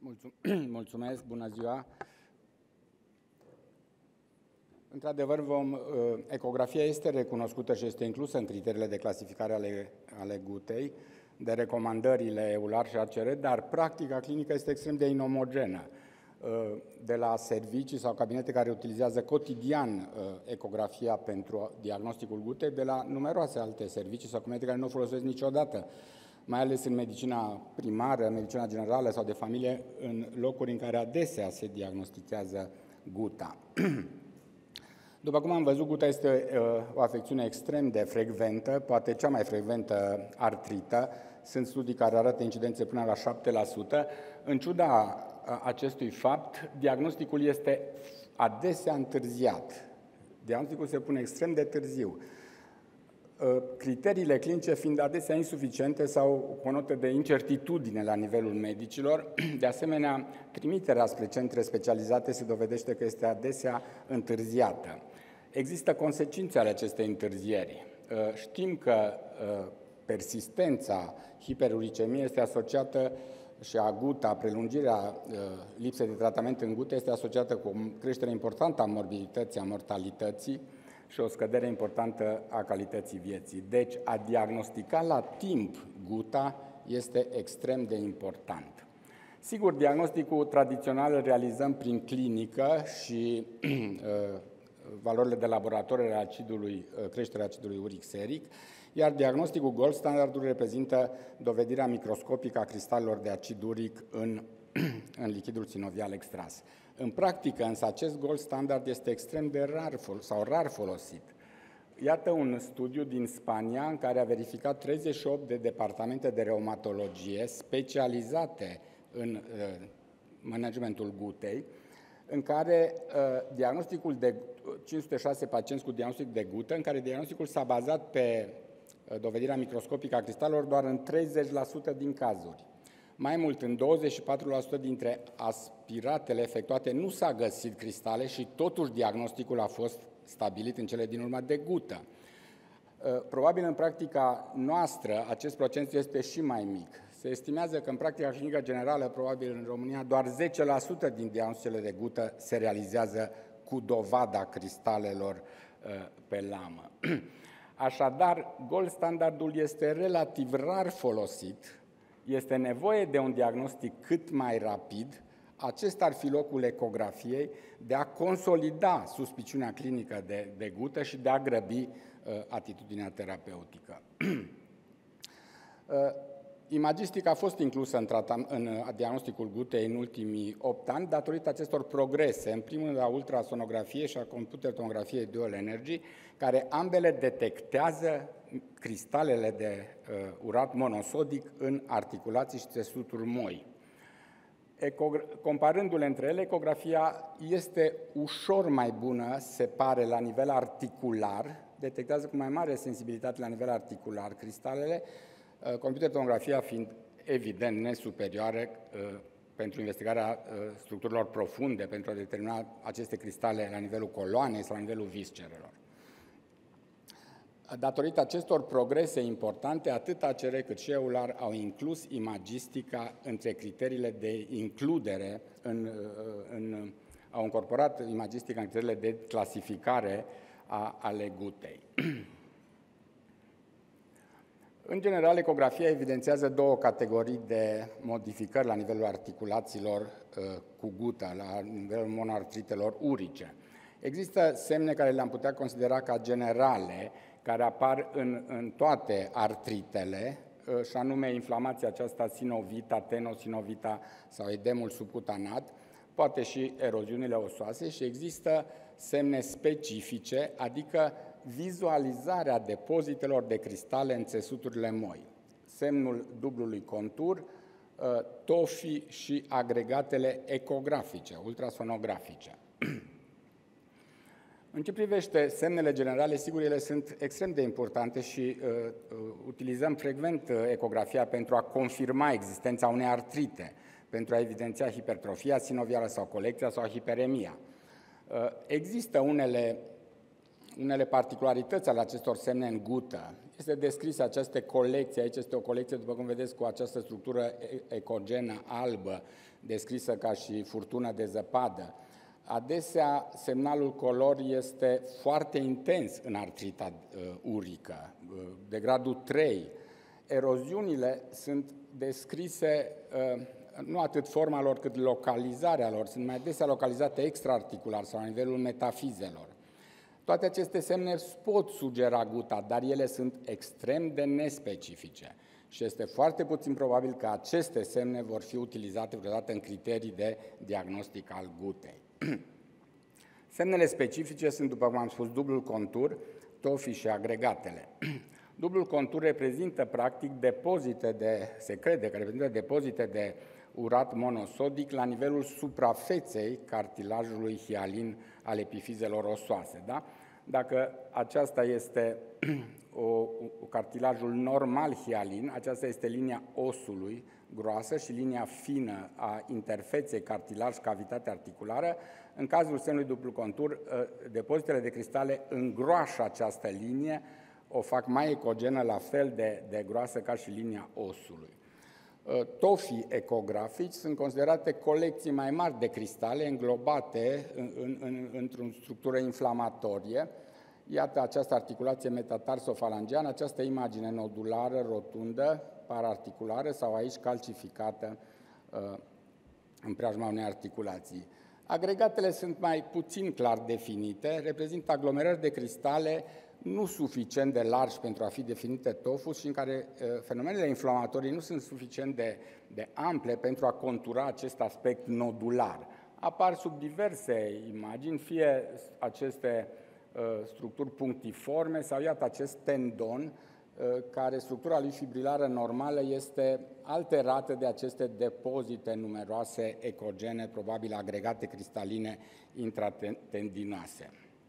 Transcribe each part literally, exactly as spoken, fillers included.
Mulțumesc, bună ziua! Într-adevăr, vom, ecografia este recunoscută și este inclusă în criteriile de clasificare ale, ale gutei, de recomandările EULAR și A C R, dar practica clinică este extrem de inomogenă. De la servicii sau cabinete care utilizează cotidian ecografia pentru diagnosticul gutei, de la numeroase alte servicii sau cabinete care nu o folosesc niciodată, mai ales în medicina primară, medicina generală sau de familie, în locuri în care adesea se diagnostichează guta. După cum am văzut, guta este uh, o afecțiune extrem de frecventă, poate cea mai frecventă artrită. Sunt studii care arată incidențe până la șapte la sută. În ciuda uh, acestui fapt, diagnosticul este adesea întârziat. Diagnosticul se pune extrem de târziu. Uh, criteriile clinice fiind adesea insuficiente sau cu o notă de incertitudine la nivelul medicilor. De asemenea, trimiterea spre centre specializate se dovedește că este adesea întârziată. Există consecințe ale acestei întârzieri. Știm că persistența hiperuricemiei este asociată și aguta, prelungirea lipsei de tratament în gute este asociată cu o creștere importantă a morbidității, a mortalității și o scădere importantă a calității vieții. Deci, a diagnostica la timp guta este extrem de important. Sigur, diagnosticul tradițional îl realizăm prin clinică și uh, valorile de laborator ale acidului, uh, creșterea acidului uric seric, iar diagnosticul gold standardul reprezintă dovedirea microscopică a cristalelor de acid uric în, în lichidul sinovial extras. În practică, însă, acest gold standard este extrem de rar sau rar folosit. Iată un studiu din Spania în care a verificat treizeci și opt de departamente de reumatologie specializate în uh, managementul gutei, în care uh, diagnosticul de cinci sute șase pacienți cu diagnostic de gută, în care diagnosticul s-a bazat pe uh, dovedirea microscopică a cristalelor doar în treizeci la sută din cazuri. Mai mult, în douăzeci și patru la sută dintre aspiratele efectuate nu s-a găsit cristale și totuși diagnosticul a fost stabilit în cele din urmă de gută. Probabil în practica noastră acest procent este și mai mic. Se estimează că în practica clinică generală, probabil în România, doar zece la sută din diagnosticele de gută se realizează cu dovada cristalelor pe lamă. Așadar, gold standardul este relativ rar folosit. Este nevoie de un diagnostic cât mai rapid. Acesta ar fi locul ecografiei de a consolida suspiciunea clinică de, de gută și de a grăbi uh, atitudinea terapeutică. uh, imagistica a fost inclusă în, tratam, în diagnosticul gutei în ultimii opt ani datorită acestor progrese, în primul rând la ultrasonografie și a computer tomografiei dual energy, care ambele detectează cristalele de uh, urat monosodic în articulații și țesuturi moi. Comparându-le între ele, ecografia este ușor mai bună, se pare, la nivel articular, detectează cu mai mare sensibilitate la nivel articular cristalele, uh, computer tomografia fiind evident nesuperioară uh, pentru investigarea uh, structurilor profunde, pentru a determina aceste cristale la nivelul coloanei sau la nivelul viscerelor. Datorită acestor progrese importante, atât A C R cât și EULAR au inclus imagistica între criteriile de includere, în, în, au incorporat imagistica în criteriile de clasificare a, ale gutei. În general, ecografia evidențiază două categorii de modificări la nivelul articulațiilor uh, cu gută, la nivelul monoartritelor urice. Există semne care le-am putea considera ca generale, care apar în, în toate artritele, și anume inflamația aceasta sinovita, tenosinovita sau edemul subcutanat, poate și eroziunile osoase și există semne specifice, adică vizualizarea depozitelor de cristale în țesuturile moi, semnul dublului contur, tofii și agregatele ecografice, ultrasonografice. În ce privește semnele generale, sigur, ele sunt extrem de importante și uh, utilizăm frecvent uh, ecografia pentru a confirma existența unei artrite, pentru a evidenția hipertrofia sinovială sau colecția sau hiperemia. Uh, există unele, unele particularități ale acestor semne în gută. Este descrisă această colecție, aici este o colecție, după cum vedeți, cu această structură ecogenă albă descrisă ca și furtună de zăpadă. Adesea, semnalul color este foarte intens în artrita urică, de gradul trei. Eroziunile sunt descrise, nu atât forma lor, cât localizarea lor, sunt mai adesea localizate extraarticular sau la nivelul metafizelor. Toate aceste semne pot sugera guta, dar ele sunt extrem de nespecifice și este foarte puțin probabil că aceste semne vor fi utilizate vreodată în criterii de diagnostic al gutei. Semnele specifice sunt, după cum am spus, dublul contur, tofii și agregatele. Dublul contur reprezintă, practic, depozite de, se crede că reprezintă depozite de urat monosodic la nivelul suprafeței cartilajului hialin al epifizelor osoase. Da? Dacă aceasta este o, o cartilajul normal hialin, aceasta este linia osului groasă și linia fină a interfeței cartilaj-cavitate articulară. În cazul semnului dublu contur, depozitele de cristale îngroașă această linie, o fac mai ecogenă, la fel de, de groasă ca și linia osului. Tofii ecografici sunt considerate colecții mai mari de cristale înglobate în, în, în, într-o structură inflamatorie. Iată această articulație metatarsofalangeană, această imagine nodulară, rotundă, pararticulară sau aici calcificată în preajma unei articulații. Agregatele sunt mai puțin clar definite, reprezintă aglomerări de cristale nu suficient de largi pentru a fi definite tofus și în care uh, fenomenele inflamatorii nu sunt suficient de, de ample pentru a contura acest aspect nodular. Apar sub diverse imagini, fie aceste uh, structuri punctiforme sau iată acest tendon, uh, care structura lui fibrilară normală este alterată de aceste depozite numeroase ecogene, probabil agregate cristaline intratendinoase.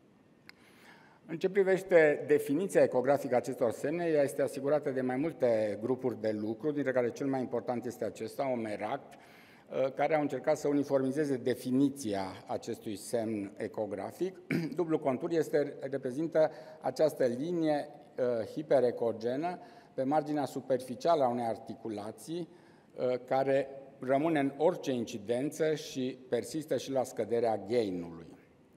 În ce privește definiția ecografică a acestor semne, ea este asigurată de mai multe grupuri de lucru, dintre care cel mai important este acesta, OMERACT, care au încercat să uniformizeze definiția acestui semn ecografic. Dublu contur este, reprezintă această linie uh, hiperecogenă pe marginea superficială a unei articulații uh, care rămâne în orice incidență și persistă și la scăderea gainului.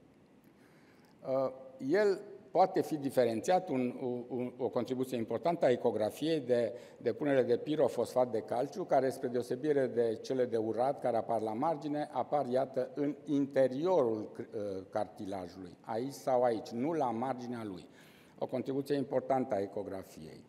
Uh, el poate fi diferențiat, un, un, o contribuție importantă a ecografiei de depunere de pirofosfat de calciu, care, spre deosebire de cele de urat care apar la margine, apar, iată, în interiorul uh, cartilajului, aici sau aici, nu la marginea lui. O contribuție importantă a ecografiei.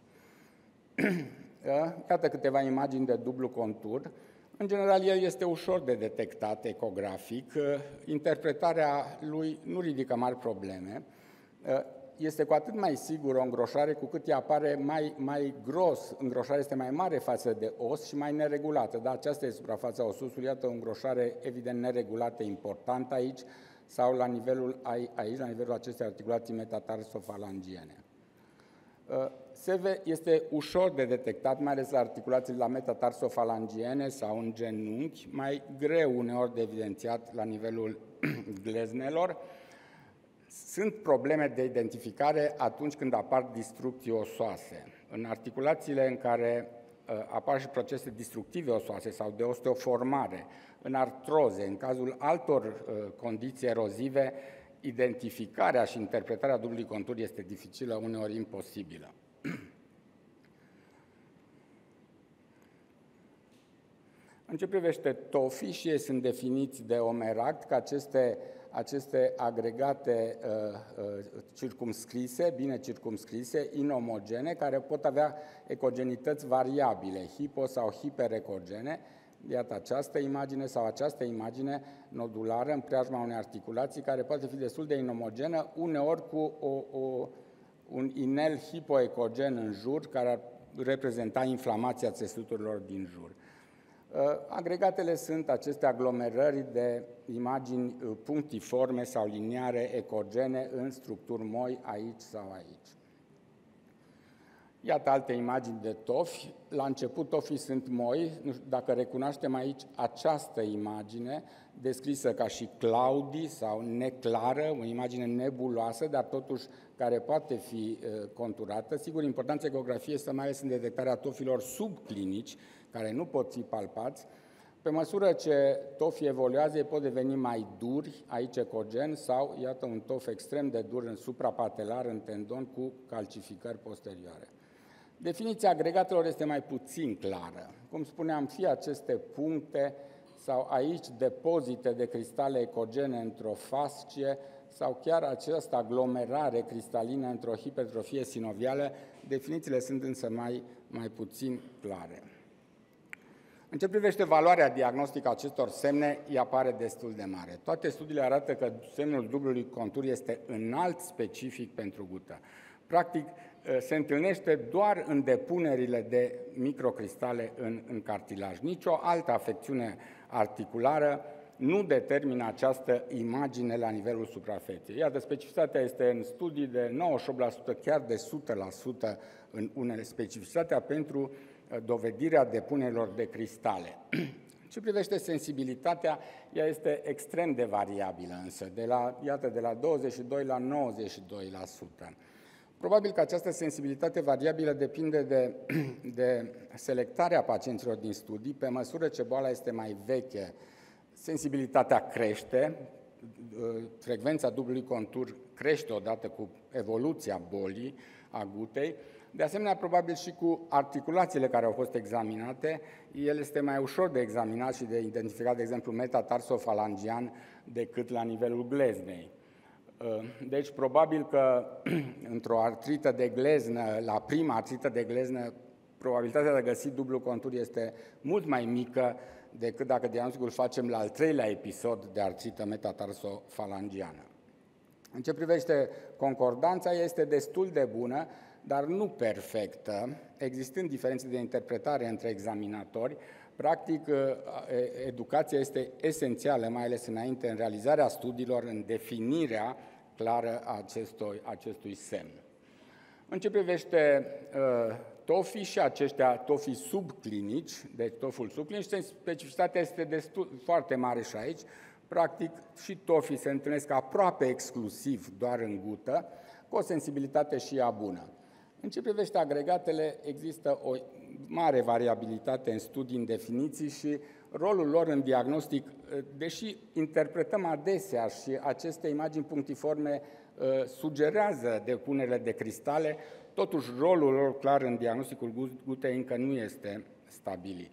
Iată câteva imagini de dublu contur. În general, el este ușor de detectat ecografic. Interpretarea lui nu ridică mari probleme. Este cu atât mai sigur o îngroșare cu cât ea apare mai, mai gros, îngroșarea este mai mare față de os și mai neregulată. Dar aceasta este suprafața osului, iată o îngroșare evident neregulată, importantă aici, sau la nivelul, aici, la nivelul acestei articulații metatarsofalangiene. S V este ușor de detectat, mai ales la articulații la metatarsofalangiene sau în genunchi, mai greu uneori de evidențiat la nivelul gleznelor. Sunt probleme de identificare atunci când apar distrucții osoase. În articulațiile în care uh, apar și procese distructive osoase sau de osteoformare, în artroze, în cazul altor uh, condiții erozive, identificarea și interpretarea dublului contur este dificilă, uneori imposibilă. În ce privește tofii, și ei sunt definiți de OMERACT ca aceste, aceste agregate uh, uh, circumscrise, bine circumscrise, inomogene, care pot avea ecogenități variabile, hipo- sau hiperecogene. Iată această imagine sau această imagine nodulară în preajma unei articulații care poate fi destul de inomogenă, uneori cu o, o, un inel hipoecogen în jur, care ar reprezenta inflamația țesuturilor din jur. Agregatele sunt aceste aglomerări de imagini punctiforme sau liniare ecogene în structuri moi aici sau aici. Iată alte imagini de tofi. La început tofii sunt moi. Nu știu dacă recunoaștem aici această imagine, descrisă ca și cloudy sau neclară, o imagine nebuloasă, dar totuși care poate fi conturată. Sigur, importanța ecografiei este mai ales în detectarea tofilor subclinici, care nu pot fi palpați. Pe măsură ce tofii evoluează, ei pot deveni mai duri, aici ecogen, sau, iată, un tof extrem de dur în suprapatelar, în tendon, cu calcificări posterioare. Definiția agregatelor este mai puțin clară. Cum spuneam, fie aceste puncte sau aici depozite de cristale ecogene într-o fascie sau chiar această aglomerare cristalină într-o hipertrofie sinovială, definițiile sunt însă mai, mai puțin clare. În ce privește valoarea diagnostică a acestor semne, ea apare destul de mare. Toate studiile arată că semnul dublului contur este înalt specific pentru gută. Practic, se întâlnește doar în depunerile de microcristale în, în cartilaj. Nici o altă afecțiune articulară nu determină această imagine la nivelul suprafeței. Iată, specificitatea este în studii de nouăzeci și opt la sută, chiar de o sută la sută în unele, specificitatea pentru dovedirea depunerilor de cristale. Ce privește sensibilitatea, ea este extrem de variabilă însă, de la, iată, de la douăzeci și doi la nouăzeci și doi la sută. Probabil că această sensibilitate variabilă depinde de, de selectarea pacienților din studii. Pe măsură ce boala este mai veche, sensibilitatea crește, frecvența dublului contur crește odată cu evoluția bolii, a gutei. De asemenea, probabil și cu articulațiile care au fost examinate, el este mai ușor de examinat și de identificat, de exemplu, metatarsofalangian decât la nivelul gleznei. Deci, probabil că într-o artrită de gleznă, la prima artrită de gleznă, probabilitatea de a găsi dublu contur este mult mai mică decât dacă diagnosticul facem la al treilea episod de artrită metatarsofalangiană. În ce privește concordanța, este destul de bună, dar nu perfectă, existând diferențe de interpretare între examinatori. Practic, educația este esențială, mai ales înainte, în realizarea studiilor, în definirea clară a acestui, acestui semn. În ce privește uh, tofii și aceștia tofii subclinici, deci toful subclinic, specificitatea este destul, foarte mare și aici. Practic, și tofii se întâlnesc aproape exclusiv doar în gută, cu o sensibilitate și ea bună. În ce privește agregatele, există o mare variabilitate în studii, în definiții și rolul lor în diagnostic, deși interpretăm adesea și aceste imagini punctiforme uh, sugerează depunerile de cristale, totuși rolul lor clar în diagnosticul gutei încă nu este stabilit.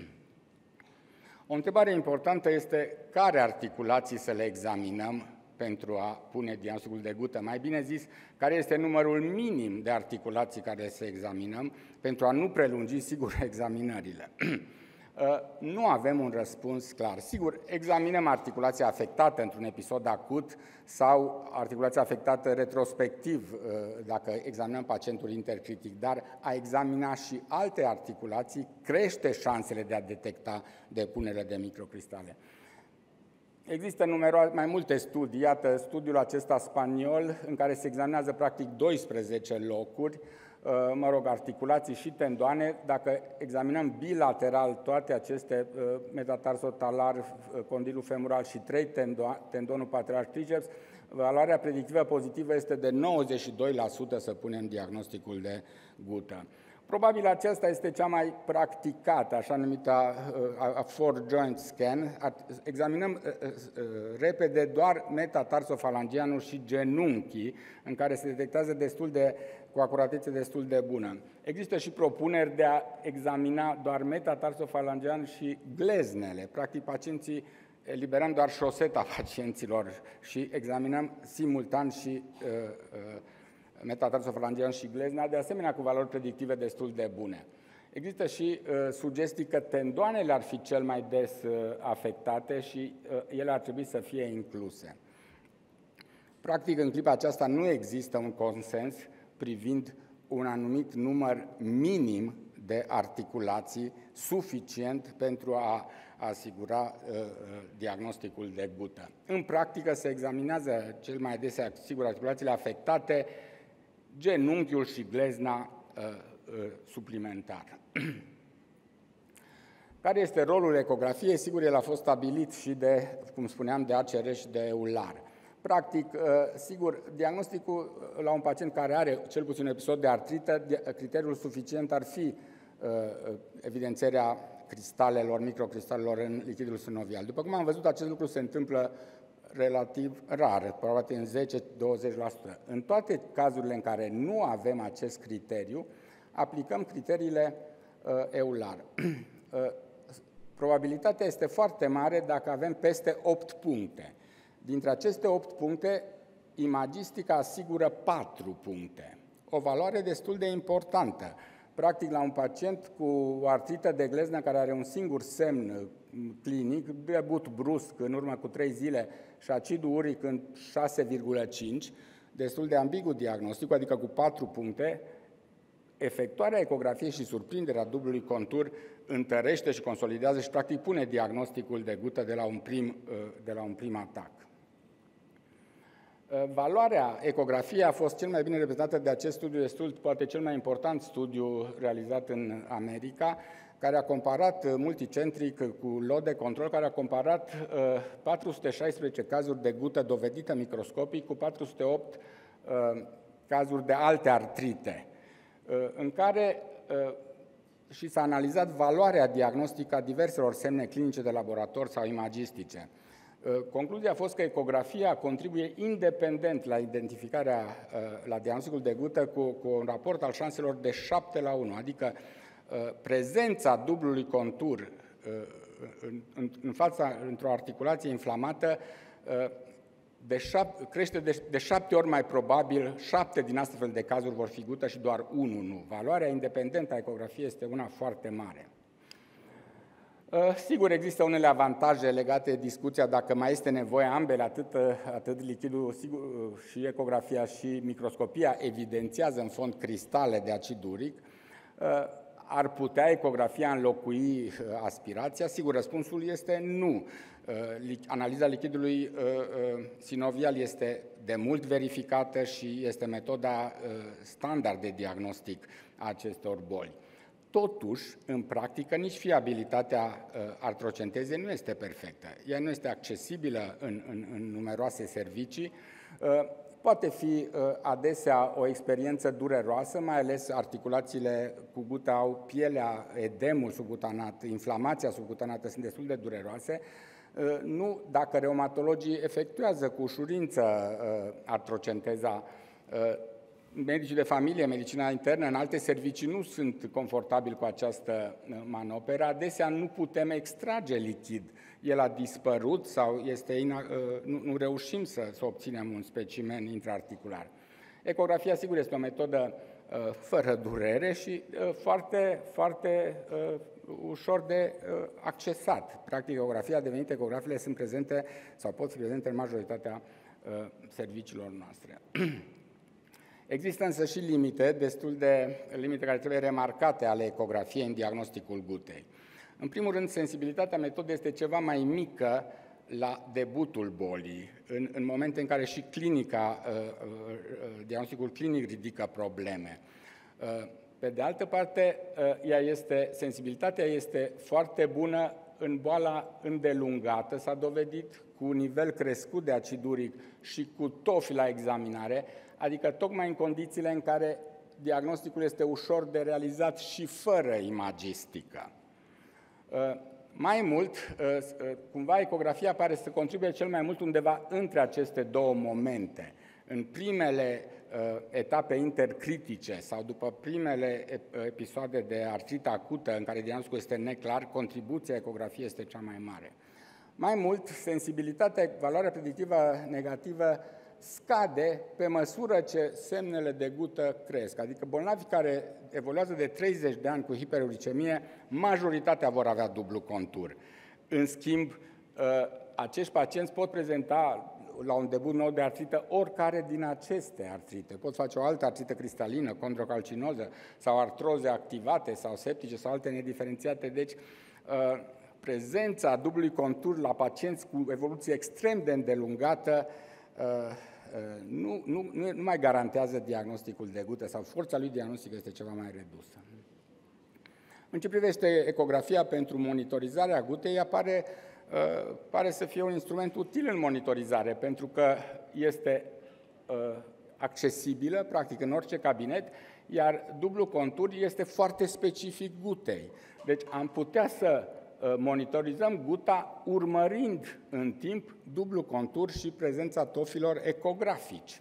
O întrebare importantă este care articulații să le examinăm pentru a pune diagnosticul de gută. Mai bine zis, care este numărul minim de articulații care să examinăm pentru a nu prelungi, sigur, examinările. Nu avem un răspuns clar. Sigur, examinăm articulația afectată într-un episod acut sau articulația afectată retrospectiv, dacă examinăm pacientul intercritic, dar a examina și alte articulații crește șansele de a detecta depunerile de microcristale. Există numero- mai multe studii, iată studiul acesta spaniol, în care se examinează practic doisprezece locuri, mă rog, articulații și tendoane. Dacă examinăm bilateral toate aceste, metatarsotalar, condilul femoral și trei tendo- tendonul patellare triceps, valoarea predictivă pozitivă este de nouăzeci și doi la sută să punem diagnosticul de gută. Probabil aceasta este cea mai practicată, așa numită a four joint scan. Examinăm repede doar metatarsofalangianul și genunchii, în care se detectează destul de, cu acuratețe destul de bună. Există și propuneri de a examina doar metatarsofalangian și gleznele. Practic, pacienții eliberăm doar șoseta pacienților și examinăm simultan și uh, uh, metatarsofalangian și glezna, de asemenea cu valori predictive destul de bune. Există și uh, sugestii că tendoanele ar fi cel mai des uh, afectate și uh, ele ar trebui să fie incluse. Practic, în clipa aceasta nu există un consens privind un anumit număr minim de articulații suficient pentru a asigura uh, diagnosticul de gută. În practică se examinează cel mai adesea, sigur, articulațiile afectate, genunchiul și glezna uh, uh, suplimentar. Care este rolul ecografiei? Sigur, el a fost stabilit și de, cum spuneam, de A C R și de EULAR. Practic, uh, sigur, diagnosticul la un pacient care are cel puțin un episod de artrită, criteriul suficient ar fi uh, evidențierea cristalelor, microcristalelor în lichidul sinovial. După cum am văzut, acest lucru se întâmplă relativ rar, probabil în zece douăzeci la sută. În toate cazurile în care nu avem acest criteriu, aplicăm criteriile uh, Euler. uh, probabilitatea este foarte mare dacă avem peste opt puncte. Dintre aceste opt puncte, imagistica asigură patru puncte. O valoare destul de importantă. Practic, la un pacient cu o artrită de gleznă care are un singur semn clinic, debut brusc în urmă cu trei zile și acidul uric în șase virgulă cinci, destul de ambigu diagnosticul, adică cu patru puncte, efectuarea ecografiei și surprinderea dublului contur întărește și consolidează și practic pune diagnosticul de gută de la un prim, de la un prim atac. Valoarea ecografiei a fost cel mai bine reprezentată de acest studiu de studiu, poate cel mai important studiu realizat în America, care a comparat multicentric cu lot de control, care a comparat uh, patru sute șaisprezece cazuri de gută dovedită microscopic cu patru sute opt uh, cazuri de alte artrite, uh, în care uh, și s-a analizat valoarea diagnostică a diverselor semne clinice de laborator sau imagistice. Concluzia a fost că ecografia contribuie independent la identificarea, la diagnosticul de gută cu, cu un raport al șanselor de șapte la unu, adică prezența dublului contur în, în, în fața, într-o articulație inflamată de șap, crește de, de șapte ori mai probabil, șapte din astfel de cazuri vor fi gută și doar unul nu. Valoarea independentă a ecografiei este una foarte mare. Sigur, există unele avantaje legate de discuția dacă mai este nevoie ambele, atât, atât lichidul sigur, și ecografia și microscopia evidențiază în fond cristale de acid uric. Ar putea ecografia înlocui aspirația? Sigur, răspunsul este nu. Analiza lichidului sinovial este de mult verificată și este metoda standard de diagnostic a acestor boli. Totuși, în practică, nici fiabilitatea uh, artrocentezei nu este perfectă. Ea nu este accesibilă în, în, în numeroase servicii. Uh, poate fi uh, adesea o experiență dureroasă, mai ales articulațiile cu gută au pielea, edemul subcutanat, inflamația subcutanată sunt destul de dureroase. Uh, nu dacă reumatologii efectuează cu ușurință uh, artrocenteza, uh, medicii de familie, medicina internă, în alte servicii nu sunt confortabili cu această manoperă. Adesea nu putem extrage lichid. El a dispărut sau este ina, nu, nu reușim să, să obținem un specimen intraarticular. Ecografia, sigur, este o metodă uh, fără durere și uh, foarte, foarte uh, ușor de uh, accesat. Practic, ecografia a devenit, ecografile sunt prezente sau pot fi prezente în majoritatea uh, serviciilor noastre. Există însă și limite, destul de limite care trebuie remarcate ale ecografiei în diagnosticul gutei. În primul rând, sensibilitatea metodei este ceva mai mică la debutul bolii, în, în momente în care și clinica, uh, uh, diagnosticul clinic ridică probleme. Uh, pe de altă parte, uh, ea este, sensibilitatea este foarte bună în boala îndelungată, s-a dovedit cu un nivel crescut de acid uric și cu tofi la examinare, adică tocmai în condițiile în care diagnosticul este ușor de realizat și fără imagistică. Mai mult, cumva ecografia pare să contribuie cel mai mult undeva între aceste două momente. În primele etape intercritice sau după primele episoade de artrită acută în care diagnosticul este neclar, contribuția ecografiei este cea mai mare. Mai mult, sensibilitatea, valoarea predictivă negativă scade pe măsură ce semnele de gută cresc. Adică bolnavii care evoluează de treizeci de ani cu hiperuricemie, majoritatea vor avea dublu contur. În schimb, acești pacienți pot prezenta la un debut nou de artrită oricare din aceste artrite. Pot face o altă artrită cristalină, condrocalcinoză sau artroze activate sau septice sau alte nediferențiate. Deci, prezența dublului contur la pacienți cu evoluție extrem de îndelungată nu, nu, nu mai garantează diagnosticul de gută sau forța lui diagnostică este ceva mai redusă. În ce privește ecografia pentru monitorizarea gutei, apare, pare să fie un instrument util în monitorizare, pentru că este accesibilă, practic, în orice cabinet, iar dublu contur este foarte specific gutei. Deci am putea să monitorizăm guta urmărind în timp dublu contur și prezența tofilor ecografici.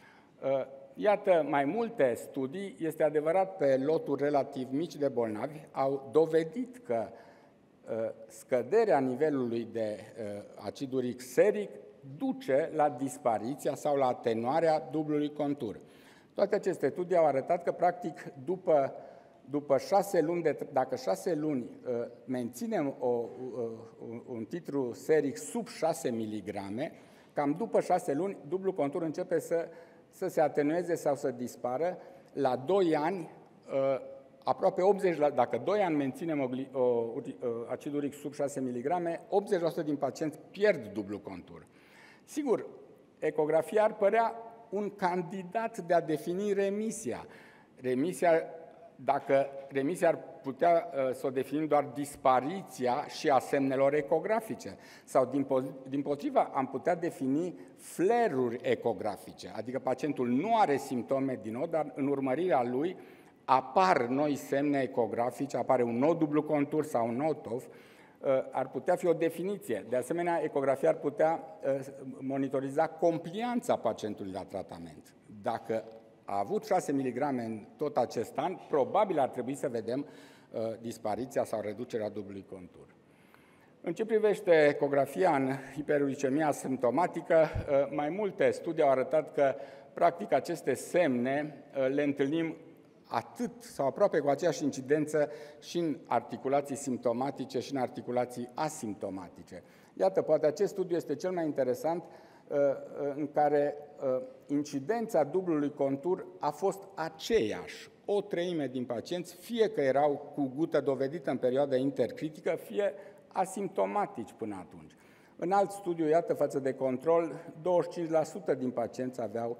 Iată, mai multe studii, este adevărat, pe loturi relativ mici de bolnavi, au dovedit că scăderea nivelului de acid uric seric duce la dispariția sau la atenuarea dublului contur. Toate aceste studii au arătat că, practic, după, după șase luni, de, dacă șase luni menținem o, un titru seric sub șase miligrame, cam după șase luni, dublu contur începe să, să se atenueze sau să dispară. La doi ani, aproape optzeci la sută, dacă doi ani menținem o, o, acid uric sub șase miligrame, optzeci la sută din pacienți pierd dublu contur. Sigur, ecografia ar părea un candidat de a defini remisia. Remisia, dacă remisia ar putea uh, să o definim doar dispariția și a semnelor ecografice, sau din, din potriva am putea defini fleruri ecografice, adică pacientul nu are simptome din nou, dar în urmărirea lui apar noi semne ecografice, apare un nou dublu contur sau un nou tof, ar putea fi o definiție. De asemenea, ecografia ar putea monitoriza complianța pacientului la tratament. Dacă a avut șase miligrame în tot acest an, probabil ar trebui să vedem dispariția sau reducerea dublului contur. În ce privește ecografia în hiperuricemia simptomatică, mai multe studii au arătat că, practic, aceste semne le întâlnim atât sau aproape cu aceeași incidență și în articulații simptomatice și în articulații asimptomatice. Iată, poate acest studiu este cel mai interesant, în care incidența dublului contur a fost aceeași. O treime din pacienți, fie că erau cu gută dovedită în perioada intercritică, fie asimptomatici până atunci. În alt studiu, iată, față de control, douăzeci și cinci la sută din pacienți aveau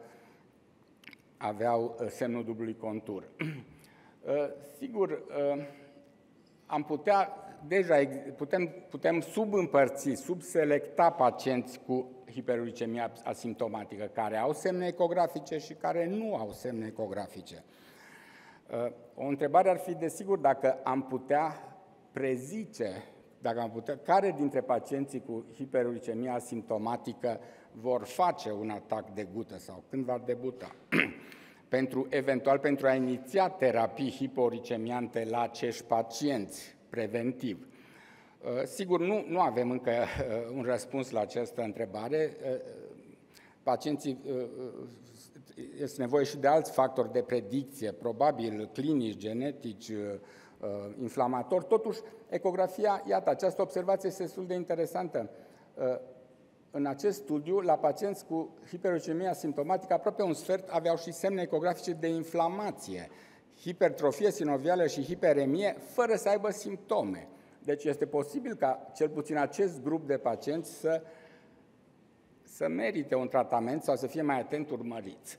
aveau semnul dublului contur. Sigur, am putea, deja putem, putem subîmpărți, subselecta pacienți cu hiperuricemia asimptomatică, care au semne ecografice și care nu au semne ecografice. O întrebare ar fi, desigur, dacă am putea prezice, dacă am putea, care dintre pacienții cu hiperuricemia asimptomatică vor face un atac de gută sau când va debuta. pentru, eventual pentru a iniția terapii hiporicemiante la acești pacienți preventiv. Sigur, nu, nu avem încă un răspuns la această întrebare. Pacienții, este nevoie și de alți factori de predicție, probabil clinici, genetici, inflamatori. Totuși, ecografia, iată, această observație este destul de interesantă. În acest studiu, la pacienți cu hiperuricemia simptomatică, aproape un sfert aveau și semne ecografice de inflamație, hipertrofie sinovială și hiperemie, fără să aibă simptome. Deci este posibil ca cel puțin acest grup de pacienți să, să merite un tratament sau să fie mai atent urmăriți.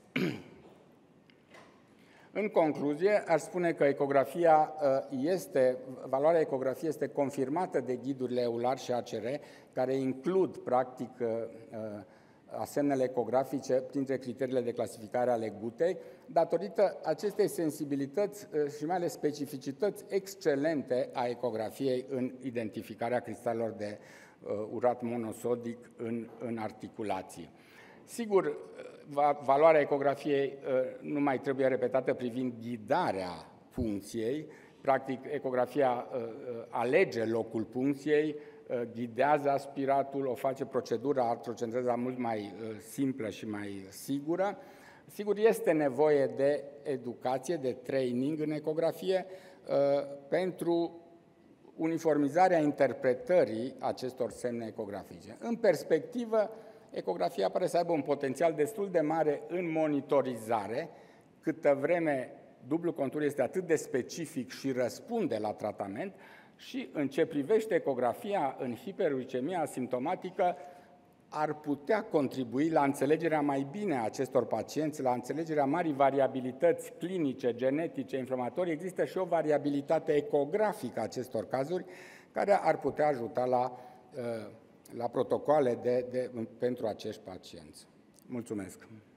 În concluzie, aș spune că ecografia este, valoarea ecografiei este confirmată de ghidurile EULAR și A C R, care includ, practic, asemnele ecografice printre criteriile de clasificare ale gutei, datorită acestei sensibilități și mai ales specificități excelente a ecografiei în identificarea cristalelor de urat monosodic în, în articulații. Sigur, valoarea ecografiei nu mai trebuie repetată privind ghidarea puncției. Practic, ecografia alege locul puncției, ghidează aspiratul, o face procedura artrocentrază mult mai simplă și mai sigură. Sigur, este nevoie de educație, de training în ecografie pentru uniformizarea interpretării acestor semne ecografice. În perspectivă, ecografia pare să aibă un potențial destul de mare în monitorizare, câtă vreme dublu contur este atât de specific și răspunde la tratament, și în ce privește ecografia în hiperuricemia asimptomatică, ar putea contribui la înțelegerea mai bine a acestor pacienți, la înțelegerea marii variabilități clinice, genetice, inflamatorii. Există și o variabilitate ecografică a acestor cazuri, care ar putea ajuta la, la protocoale de, de, pentru acești pacienți. Mulțumesc!